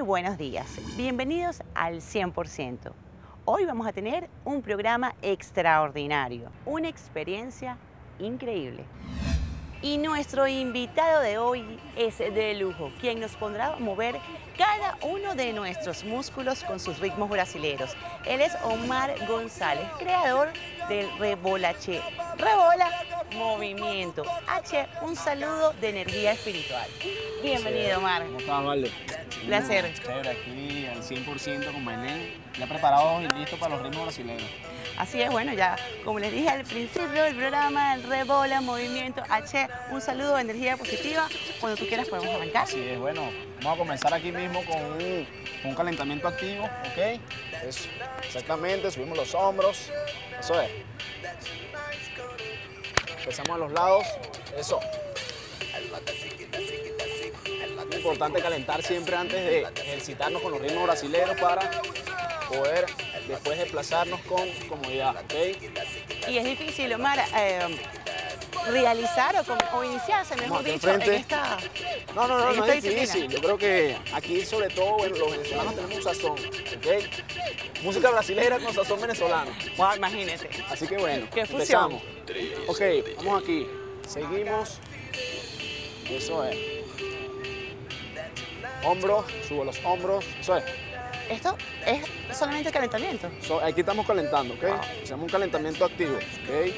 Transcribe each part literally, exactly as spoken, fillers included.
buenos días. Bienvenidos al cien por ciento. Hoy vamos a tener un programa extraordinario, una experiencia increíble. Y nuestro invitado de hoy es de lujo, quien nos pondrá a mover cada uno de nuestros músculos con sus ritmos brasileños. Él es Omar González, creador del Rebolache. Rebola, movimiento. H, un saludo de energía espiritual. Bienvenido, Omar. ¿Cómo estás, Vale? Placer. Chévere, aquí al cien por ciento con Maylén, ya preparados y listos para los ritmos brasileños. Así es, bueno, ya como les dije al principio del programa, el Rebola, movimiento, H, un saludo de energía positiva. Cuando tú quieras podemos arrancar. Así es, bueno, vamos a comenzar aquí mismo con un, un calentamiento activo, ¿ok? Eso, exactamente, subimos los hombros, eso es. Empezamos a los lados, eso. Es importante calentar siempre antes de ejercitarnos con los ritmos brasileños para poder después desplazarnos con comodidad, ¿ok? Y es difícil, Omar, eh, realizar o, com- o iniciarse, mejor Aquí dicho, enfrente. en esta No, no, no, en no esta es difícil. disciplina. Yo creo que aquí, sobre todo, bueno, los venezolanos tenemos un sazón, ¿ok? Música brasileña con sazón venezolano. Wow, imagínate. Así que bueno, ¡Qué fusión! empezamos. Ok, vamos aquí. Seguimos. Eso es. Hombros, subo los hombros. Eso es. Esto es solamente calentamiento. So, aquí estamos calentando, ¿ok? Wow. Hacemos un calentamiento activo, ¿ok?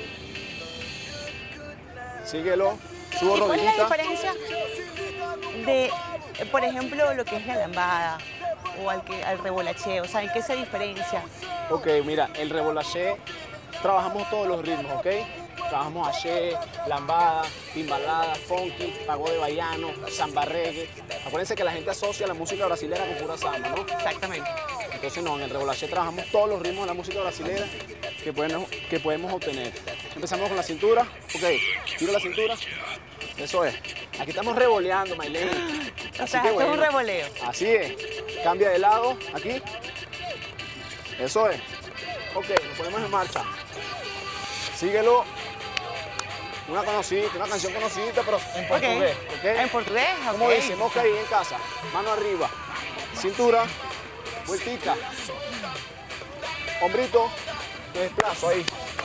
Síguelo. Subo ¿Y cuál es la rodillita. diferencia de, eh, por ejemplo, lo que es la lambada o al, que, al revolacheo? O sea, ¿en qué se diferencia? Ok, mira, el rebolaché, trabajamos todos los ritmos, ¿ok? Trabajamos haché, lambada, timbalada, funky, pagode baiano, samba reggae. Acuérdense que la gente asocia la música brasileña con pura samba, ¿no? Exactamente. Entonces no, en el rebolaché trabajamos todos los ritmos de la música brasileña que podemos, que podemos obtener. Empezamos con la cintura, ok, tiro la cintura, eso es. Aquí estamos revoleando, Maylén. O Así sea, que esto es un bueno, revoleo. así es. Cambia de lado, aquí. Eso es. Ok, nos ponemos en marcha. Síguelo. Una conocida, una canción conocida, pero en portugués, ¿ok? En portugués, ok. Como dice, mosca ahí en casa. Mano arriba. Cintura. Vueltica. Hombrito. Me desplazo ahí.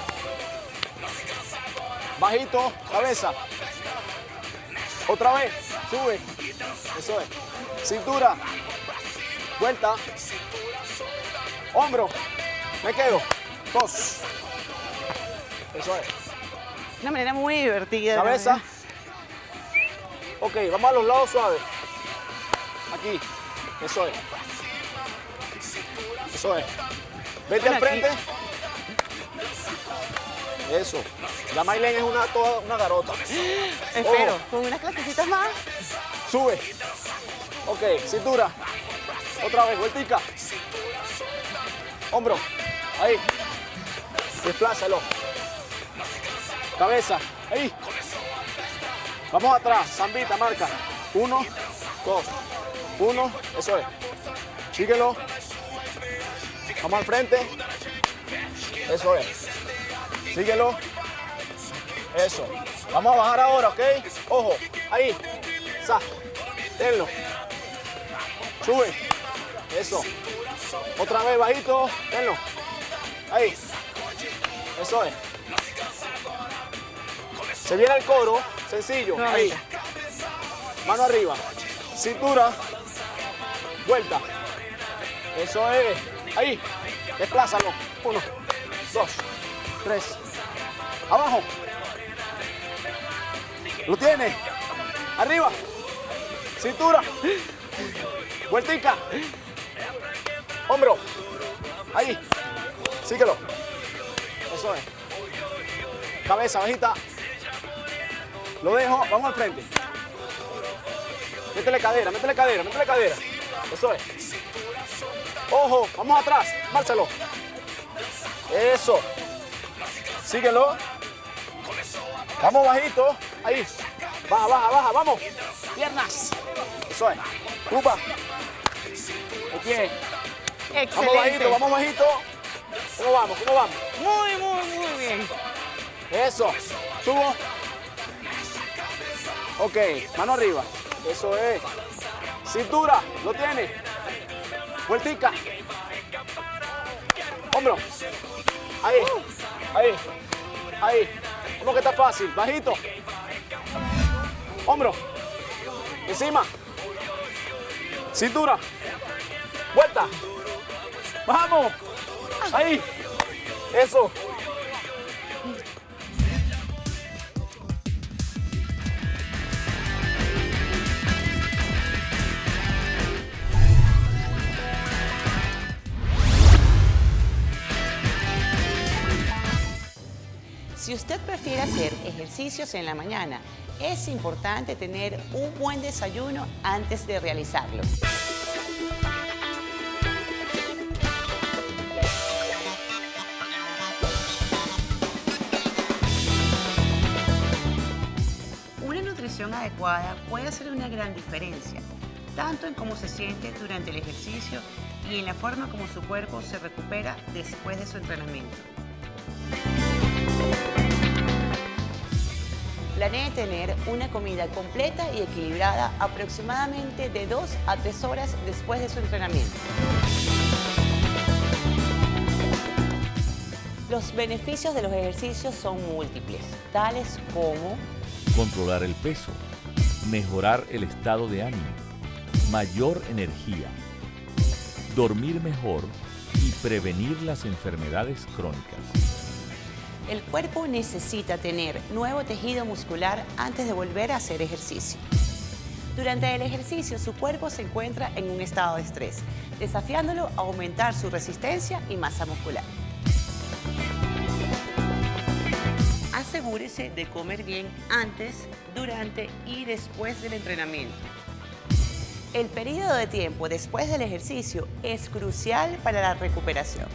Bajito. Cabeza. Otra vez. Sube. Eso es. Cintura. Vuelta. Hombro. Me quedo. Dos. Eso es. Una manera muy divertida. Cabeza. Ok, vamos a los lados suaves. Aquí. Eso es. Eso es. Vete Bueno, al frente. Eso. La Maylén es una, toda una garota. Espero, Ojo. con unas clasecitas más. Sube. Ok, cintura. Otra vez, vueltica. Hombro. Ahí. Desplázalo. Cabeza. Ahí. Vamos atrás. Zambita, marca. Uno, dos. Uno. Eso es. Síguelo. Vamos al frente. Eso es. Síguelo. Eso. Vamos a bajar ahora, ¿ok? Ojo. Ahí. Sa. Tenlo. Sube. Eso. Otra vez bajito. Tenlo. Ahí. Eso es. Se viene el coro, sencillo, ahí. Mano arriba, cintura, vuelta. Eso es, ahí. Desplázalo. Uno, dos, tres. Abajo. Lo tiene. Arriba. Cintura. Vueltica. Hombro. Ahí. Síguelo. Eso es. Cabeza bajita. Lo dejo, vamos al frente. Métele cadera, métele cadera, métele cadera. Eso es. Ojo, vamos atrás, márchalo. Eso. Síguelo. Vamos bajito. Ahí. Baja, baja, baja, vamos. Piernas. Eso es. Upa. De pie. Excelente. Vamos bajito, vamos bajito. ¿Cómo vamos? ¿Cómo vamos? Muy, muy, muy bien. Eso. Subo. Ok, mano arriba. Eso es. Cintura, lo tiene. Vueltica. Hombro. Ahí. Ahí. Ahí. ¿Cómo que está fácil? Bajito. Hombro. Encima. Cintura. Vuelta. Vamos. Ahí. Eso. Si usted prefiere hacer ejercicios en la mañana, es importante tener un buen desayuno antes de realizarlo. Una nutrición adecuada puede hacer una gran diferencia, tanto en cómo se siente durante el ejercicio y en la forma como su cuerpo se recupera después de su entrenamiento. Planee tener una comida completa y equilibrada aproximadamente de dos a tres horas después de su entrenamiento. Los beneficios de los ejercicios son múltiples, tales como controlar el peso, mejorar el estado de ánimo, mayor energía, dormir mejor y prevenir las enfermedades crónicas. el cuerpo necesita tener nuevo tejido muscular antes de volver a hacer ejercicio. Durante el ejercicio, su cuerpo se encuentra en un estado de estrés, desafiándolo a aumentar su resistencia y masa muscular. Asegúrese de comer bien antes, durante y después del entrenamiento. El periodo de tiempo después del ejercicio es crucial para la recuperación.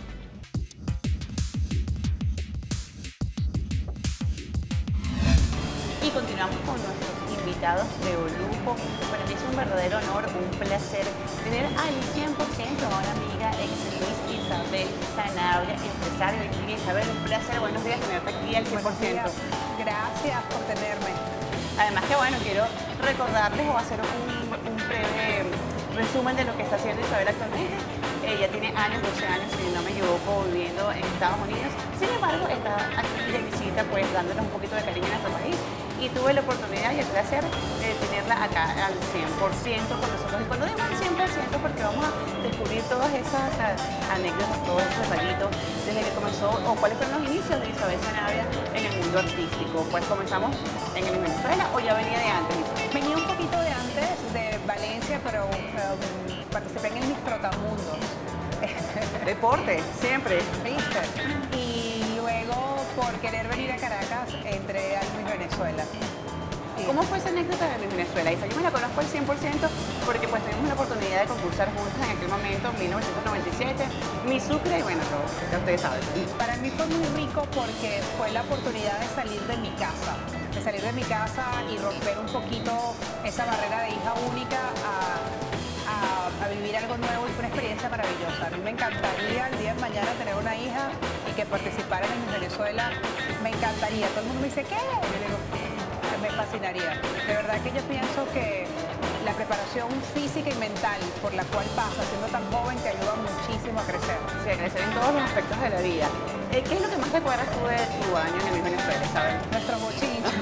Y continuamos con nuestros invitados de lujo. Para mí es un verdadero honor, un placer tener al cien por ciento a una amiga, ex Luis Isabel Sanabria, empresaria. Isabel, un placer, buenos días tenerte aquí al cien por ciento. Gracias por tenerme. Además que bueno, quiero recordarles o hacer un, un breve resumen de lo que está haciendo Isabel actualmente. Ella tiene años, doce años, si no me equivoco, viviendo en Estados Unidos. Sin embargo, está aquí de visita, pues dándonos un poquito de cariño a nuestro país. Y tuve la oportunidad y el placer de tenerla acá al cien por ciento con nosotros. Y cuando digo al cien por ciento, porque vamos a descubrir todas esas anécdotas, todos esos detallitos, desde que comenzó, o cuáles fueron los inicios de Isabel Sanabria en el mundo artístico. Pues comenzamos en el Venezuela, o ya venía de antes. Venía un poquito de antes, de Valencia, pero um, participé en el Miss Trotamundos. Deporte, siempre. ¿Viste? Y luego, por querer venir a Caracas, entré al Miss Venezuela. ¿Cómo fue esa anécdota de Miss Venezuela? Isa, yo me la conozco al cien por ciento porque pues tuvimos la oportunidad de concursar juntas en aquel momento, en mil novecientos noventa y siete, Miss Sucre, y bueno, todo, ya ustedes saben. Para mí fue muy rico porque fue la oportunidad de salir de mi casa, de salir de mi casa y romper un poquito esa barrera de hija única a, a, a vivir algo nuevo, y fue una experiencia maravillosa. A mí me encantaría el día de mañana tener una hija y que participara en Miss Venezuela. Me encantaría. Todo el mundo me dice, ¿qué? Yo le digo, me fascinaría. De verdad que yo pienso que la preparación física y mental por la cual pasa siendo tan joven te ayuda muchísimo a crecer. Sí, a crecer en todos los aspectos de la vida. Eh, ¿Qué es lo que más recuerdas tú de tu año en el Miss Venezuela, Isabel? Nuestros bochinches.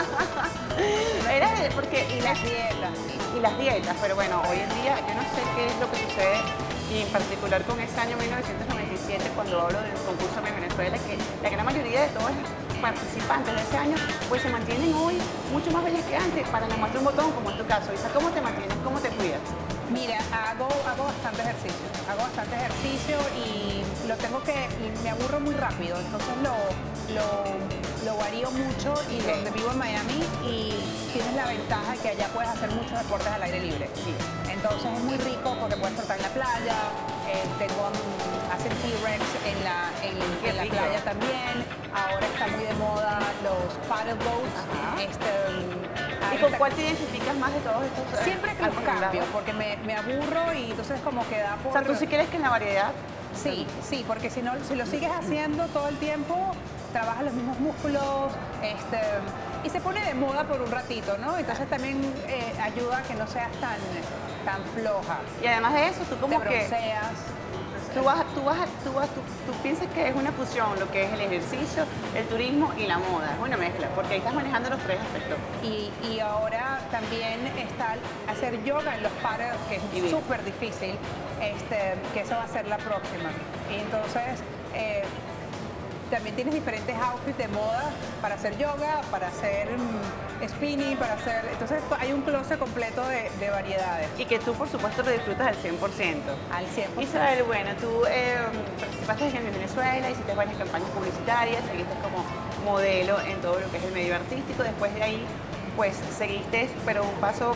Era de- porque Y las dietas. y las dietas, pero bueno, hoy en día yo no sé qué es lo que sucede, y en particular con ese año mil novecientos noventa y siete, cuando hablo del concurso Miss Venezuela, que la gran mayoría de todos los participantes de ese año pues se mantienen hoy mucho más bellas que antes. Para la muestra un botón, como en tu caso. Isa, ¿cómo te mantienes? ¿Cómo te cuidas? Mira, hago, hago bastante ejercicio, hago bastante ejercicio y lo tengo que, y me aburro muy rápido, entonces lo, lo, lo varío mucho, y Ok. donde vivo en Miami, y tienes la ventaja que allá puedes hacer muchos deportes al aire libre. Sí. Entonces es muy rico porque puedes trotar en la playa, eh, tengo, um, hacen T-Rex en la, en, Qué en la rico. playa también, ahora está muy de moda los paddle boats. Ajá. Este, um, ¿Y ahí con está- cuál te identificas más de todos estos? eh, Siempre que los acumulados? cambio, porque me, me aburro y entonces como que da por... O sea, ¿tú sí crees que en la variedad? Sí, sí, porque si no, si lo sigues haciendo todo el tiempo, trabaja los mismos músculos, este, y se pone de moda por un ratito, ¿no? Entonces también eh, ayuda a que no seas tan, tan floja. Y además de eso, tú como Te que... bronceas. Tú, vas, tú, vas, tú, vas, tú, tú piensas que es una fusión, lo que es el ejercicio, el turismo y la moda. Es una mezcla, porque ahí estás manejando los tres aspectos. Y, y ahora también está hacer yoga en los paddles, que es súper difícil, este, que eso va a ser la próxima. Y entonces, eh, también tienes diferentes outfits de moda para hacer yoga, para hacer um, spinning, para hacer... Entonces hay un closet completo de, de variedades. Y que tú, por supuesto, lo disfrutas al cien por ciento. Al cien por ciento. Isabel, bueno, tú eh, participaste en Venezuela, hiciste varias campañas publicitarias, seguiste como modelo en todo lo que es el medio artístico. Después de ahí, pues, seguiste, pero un paso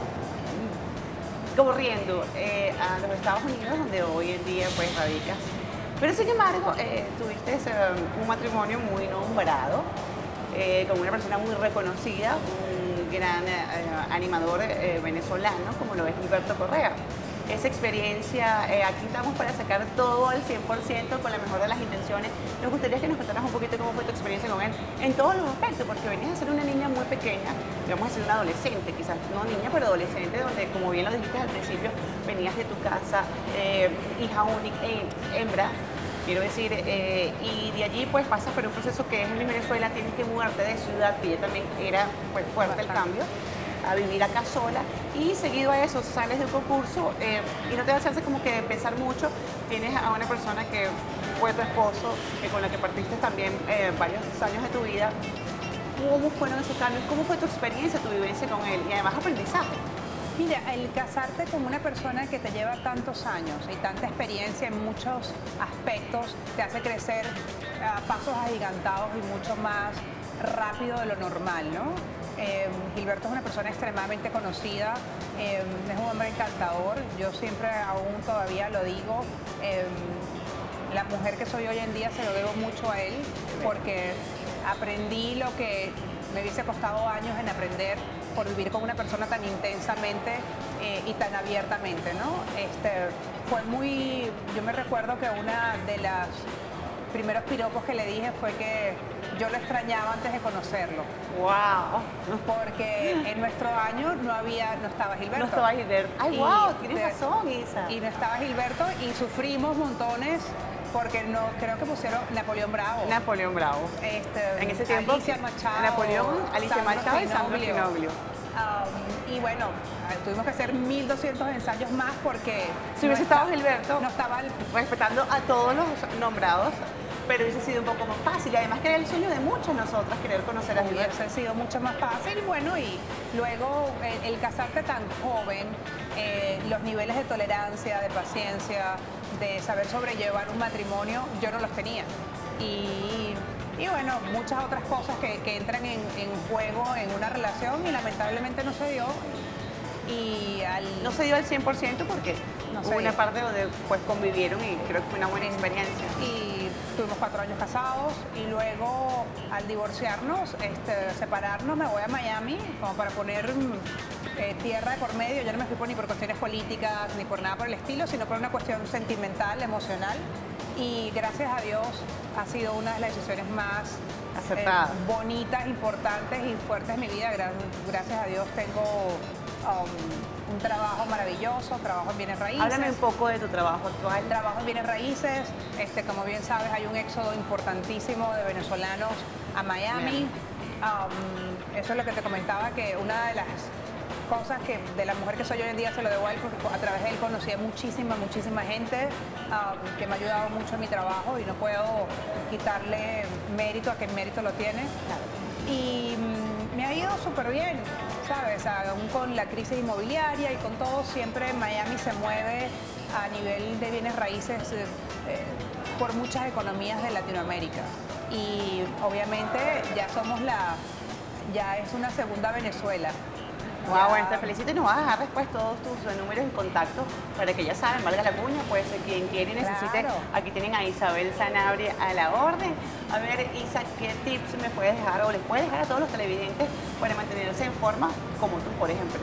corriendo eh, a los Estados Unidos, donde hoy en día, pues, radicas. Pero sin embargo, eh, tuviste eh, un matrimonio muy nombrado, eh, con una persona muy reconocida, un gran eh, animador eh, venezolano, como lo es Gilberto Correa. Esa experiencia, eh, aquí estamos para sacar todo al cien por ciento con la mejor de las intenciones. Nos gustaría que nos contaras un poquito cómo fue tu experiencia con él en todos los aspectos, porque venías a ser una niña muy pequeña, vamos a ser una adolescente, quizás no niña, pero adolescente, donde, como bien lo dijiste al principio, venías de tu casa, eh, hija única, eh, hembra, quiero decir, eh, y de allí pues pasas por un proceso que es en Venezuela, tienes que mudarte de ciudad, que ya también era pues fuerte el cambio, a vivir acá sola, y seguido a eso sales de un concurso eh, y no te das chance como que de pensar mucho, tienes a una persona que fue tu esposo, que con la que partiste también eh, varios años de tu vida. ¿Cómo fueron esos cambios? ¿Cómo fue tu experiencia, tu vivencia con él? Y además aprendizaje. Mira, el casarte con una persona que te lleva tantos años y tanta experiencia en muchos aspectos te hace crecer a pasos agigantados y mucho más rápido de lo normal, ¿no? Eh, Gilberto es una persona extremadamente conocida, eh, es un hombre encantador, yo siempre aún todavía lo digo, eh, la mujer que soy hoy en día se lo debo mucho a él porque aprendí lo que me hubiese costado años en aprender por vivir con una persona tan intensamente eh, y tan abiertamente, ¿no? Este, fue muy... Yo me recuerdo que una de las primeros piropos que le dije fue que yo lo extrañaba antes de conocerlo. ¡Wow! Porque en nuestro año no había, no estaba Gilberto. No estaba Gilberto. ¡Ay, Y wow! Tienes de- razón, Isa. Y no estaba Gilberto y sufrimos montones porque no, creo que pusieron Napoleón Bravo. Napoleón Bravo. Este, En ese tiempo, Alicia Machado, Napoleón, Alicia Sandro Machado y Sandro Finoglio. Finoglio. Um, y bueno, tuvimos que hacer mil doscientos ensayos más porque... Si hubiese no estaba- estado Gilberto, No estaba el... respetando a todos los nombrados, pero hubiese sido un poco más fácil. Y además que era el sueño de muchas nosotras querer conocer a Gilberto. Hubiese sido mucho más fácil. Bueno, y luego el, el casarte tan joven, eh, los niveles de tolerancia, de paciencia, de saber sobrellevar un matrimonio, yo no los tenía. Y, y bueno, muchas otras cosas que, que entran en, en juego en una relación y lamentablemente no se dio. Y al... No se dio al cien por ciento porque No se hubo una dio. parte donde pues convivieron y creo que fue una buena experiencia. Y tuvimos cuatro años casados y luego al divorciarnos, este, separarnos, me voy a Miami como para poner mm, eh, tierra de por medio. Yo no me fui por, ni por cuestiones políticas ni por nada por el estilo, sino por una cuestión sentimental, emocional. Y gracias a Dios ha sido una de las decisiones más Acertadas. eh, bonitas, importantes y fuertes de mi vida. Gra- Gracias a Dios tengo um, un trabajo maravilloso, trabajo en bienes raíces. Háblame un poco de tu trabajo actual. Trabajo en bienes raíces, este, como bien sabes, hay un éxodo importantísimo de venezolanos a Miami. Um, eso es lo que te comentaba, que una de las cosas que de la mujer que soy hoy en día se lo debo a él, porque a través de él conocí a muchísima, muchísima gente um, que me ha ayudado mucho en mi trabajo y no puedo quitarle mérito a quien mérito lo tiene. Y mm, me ha ido súper bien, ¿sabes? Aún con la crisis inmobiliaria y con todo, siempre Miami se mueve a nivel de bienes raíces eh, eh, por muchas economías de Latinoamérica. Y obviamente ya somos la, ya es una segunda Venezuela. Wow, Ya- bueno, te felicito y nos vas a dejar después todos tus eh, números y contactos para que ya saben, valga la cuña, pues eh, quien quiere y necesite, Claro. aquí tienen a Isabel Sanabria a la orden. A ver, Isa, ¿qué tips me puedes dejar o les puedes dejar a todos los televidentes para mantenerse en forma como tú, por ejemplo?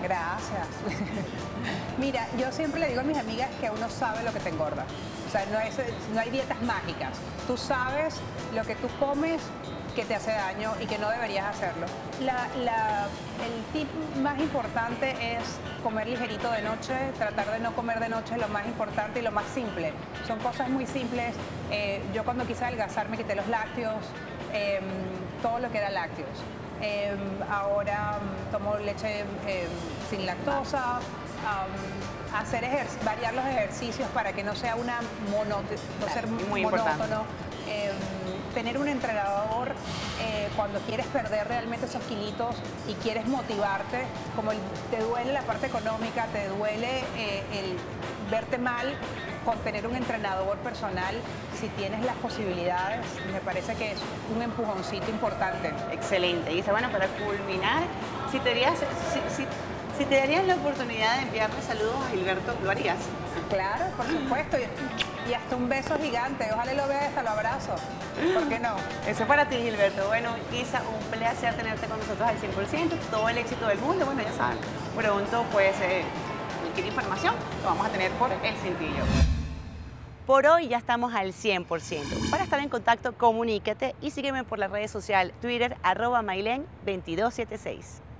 Gracias. Mira, yo siempre le digo a mis amigas que uno sabe lo que te engorda. O sea, no, es, no hay dietas mágicas. Tú sabes lo que tú comes que te hace daño y que no deberías hacerlo. La, la, el tip más importante es comer ligerito de noche, tratar de no comer de noche es lo más importante y lo más simple. Son cosas muy simples. Eh, yo cuando quise adelgazar me quité los lácteos, eh, todo lo que era lácteos. Eh, ahora um, tomo leche eh, sin lactosa, um, hacer variar los ejercicios para que no sea una mono no ser muy monótono. Eh, tener un entrenador eh, cuando quieres perder realmente esos kilitos y quieres motivarte, como el, te duele la parte económica, te duele eh, el verte mal, con tener un entrenador personal, si tienes las posibilidades, me parece que es un empujoncito importante. Excelente. Y dice, bueno, para culminar, si te darías, si, si, si te darías la oportunidad de enviarle saludos a Gilberto, ¿lo harías? Claro, por supuesto. Y, y hasta un beso gigante. Ojalá lo vea, hasta lo abrazo. ¿Por qué no? Eso es para ti, Gilberto. Bueno, Isa, un placer tenerte con nosotros al cien por ciento. Todo el éxito del mundo. Bueno, ya saben, pronto, pues, eh, cualquier información lo vamos a tener por El Cintillo. Por hoy ya estamos al cien por ciento. Para estar en contacto, comunícate y sígueme por las redes sociales, Twitter, arroba Maylen veintidós setenta y seis.